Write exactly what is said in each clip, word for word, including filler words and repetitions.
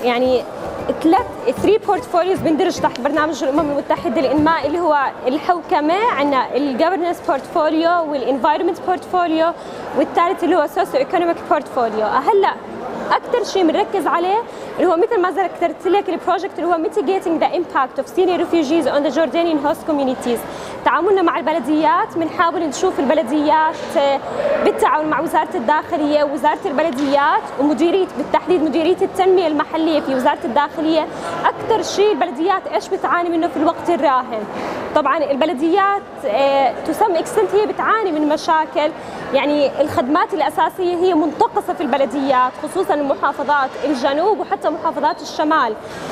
يعني ثلاث ثري بورتفوليوز بندرج تحت برنامج الامم المتحده للانماء، اللي هو الحوكمه، عندنا الجفرنس بورتفوليو والانفايرمنت بورتفوليو، والثالث اللي هو سوسيو ايكونوميك بورتفوليو. هلا اكثر شيء بنركز عليه اللي هو مثل ما ذكرت لك البروجكت اللي هو mitigating the impact of Syrian refugees on the Jordanian host communities. تعاملنا مع البلديات بنحاول نشوف البلديات بالتعاون مع وزاره الداخليه ووزاره البلديات ومديريه بالتحديد مديريه التنميه المحليه في وزاره الداخليه. اكثر شيء البلديات ايش بتعاني منه في الوقت الراهن؟ طبعا البلديات تو سم اكستنت هي بتعاني من مشاكل، يعني الخدمات الاساسيه هي منتقصه في البلديات، خصوصا محافظات الجنوب وحتى محافظات الشمال.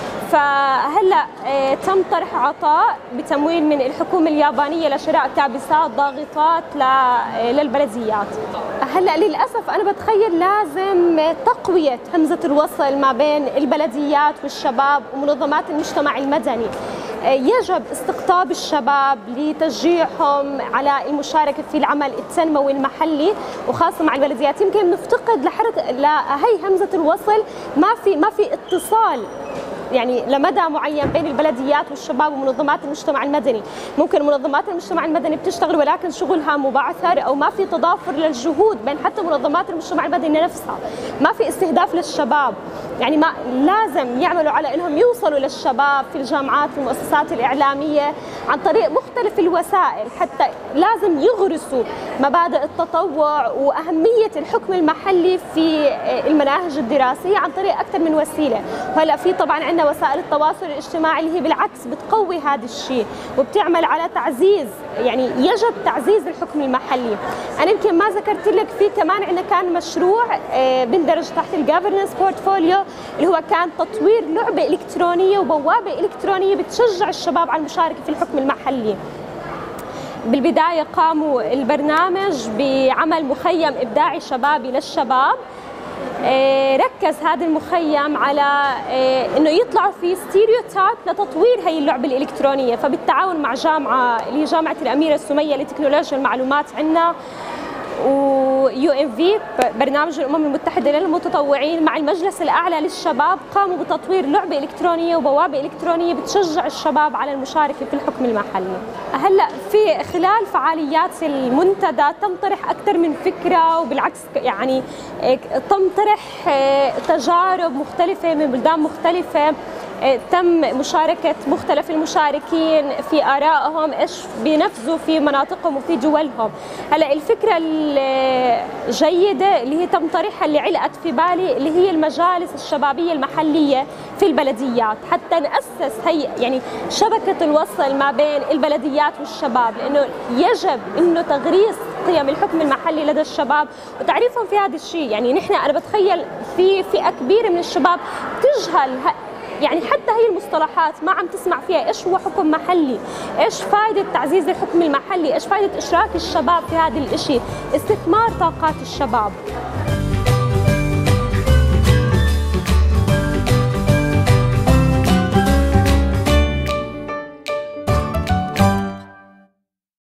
فهلا تم طرح عطاء بتمويل من الحكومه اليابانيه لشراء كابسات ضاغطات للبلديات. هلا للاسف انا بتخيل لازم تقويه همزه الوصل ما بين البلديات والشباب ومنظمات المجتمع المدني. يجب استقطاب الشباب لتشجيعهم على المشاركه في العمل التنموي المحلي وخاصه مع البلديات. يمكن نفتقد لحركه لهي همزه الوصل، ما في ما في اتصال يعني لمدى معين بين البلديات والشباب ومنظمات المجتمع المدني. ممكن منظمات المجتمع المدني بتشتغل ولكن شغلها مبعثر، او ما في تضافر للجهود بين حتى منظمات المجتمع المدني نفسها، ما في استهداف للشباب. يعني ما لازم يعملوا على انهم يوصلوا للشباب في الجامعات في المؤسسات الاعلاميه عن طريق مختلف الوسائل، حتى لازم يغرسوا مبادئ التطوع واهميه الحكم المحلي في المناهج الدراسيه عن طريق اكثر من وسيله. وهلا في طبعا عندنا وسائل التواصل الاجتماعي اللي هي بالعكس بتقوي هذا الشيء وبتعمل على تعزيز، يعني يجب تعزيز الحكم المحلي. انا يمكن ما ذكرت لك في كمان عندنا كان مشروع بندرج تحت الجفرنس بورتفوليو اللي هو كان تطوير لعبه الكترونيه وبوابه الكترونيه بتشجع الشباب على المشاركه في الحكم المحلي. بالبدايه قاموا البرنامج بعمل مخيم ابداعي شبابي للشباب. ركز هذا المخيم على انه يطلعوا في ستيريوتايب لتطوير هي اللعبه الالكترونيه، فبالتعاون مع جامعه اللي هي جامعه الاميره السميه لتكنولوجيا المعلومات عندنا ويو ام في برنامج الامم المتحده للمتطوعين مع المجلس الاعلى للشباب قاموا بتطوير لعبه الكترونيه وبوابه الكترونيه بتشجع الشباب على المشاركه في الحكم المحلي. هلا في خلال فعاليات المنتدى تم طرح اكثر من فكره، وبالعكس يعني تم طرح تجارب مختلفه من بلدان مختلفه، تم مشاركة مختلف المشاركين في آرائهم إيش بينفذوا في مناطقهم وفي دولهم. هلا الفكرة الجيدة اللي هي تم طرحها اللي علقت في بالي اللي هي المجالس الشبابية المحلية في البلديات، حتى نأسس هي يعني شبكة الوصل ما بين البلديات والشباب، لأنه يجب إنه تغريس قيم الحكم المحلي لدى الشباب وتعريفهم في هذا الشيء. يعني نحن أنا بتخيل في فئة كبيرة من الشباب تجهل يعني حتى هي المصطلحات، ما عم تسمع فيها ايش هو حكم محلي، ايش فائدة تعزيز الحكم المحلي، ايش فائدة اشراك الشباب في هذا الشيء، استثمار طاقات الشباب.